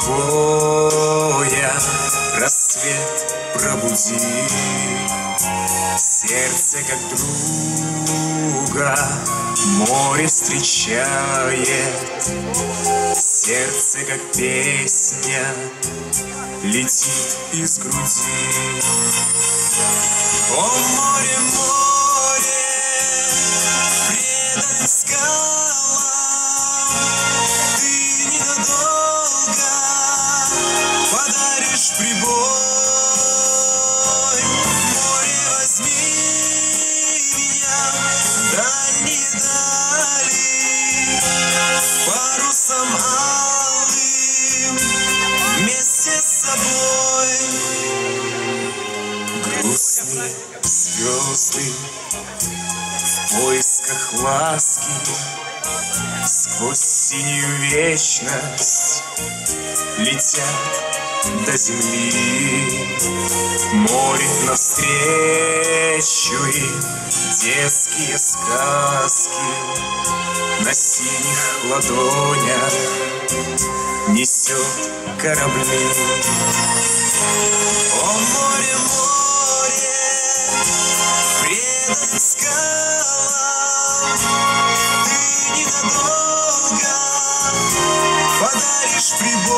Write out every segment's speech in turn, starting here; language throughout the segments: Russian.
прибоя рассвет пробуди, сердце как друга море встречает, сердце как песня летит из груди. О, море, море, предан скалам, ты ненадолго подаришь прибой. Море, возьми меня в дальние дали, парусом алым вместе с собой. Грустные звезды в поисках ласки сквозь синюю вечность летят до земли. Море навстречу им детские сказки на синих ладонях несет корабли. О, море, море, предан скалам, ты ненадолго подаришь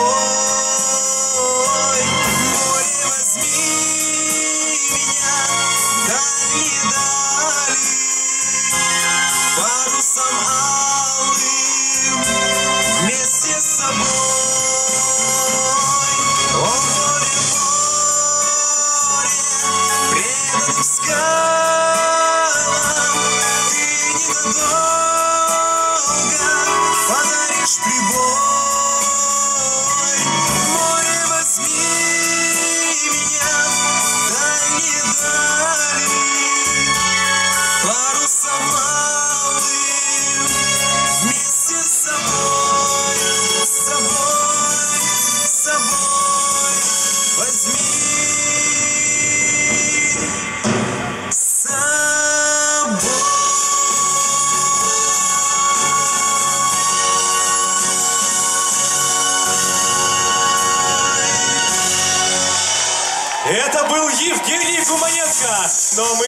прибой. Море, возьми меня в дальние дали, парусом алым вместе с собой. О, море, море, предан скалам, ты ненадолго подаришь прибой. Море, возьми меня в дальние дали, парусом алым вместе с собой, с собой, с собой. Возьми с собой. Это был Евгений Гуманенко, но мы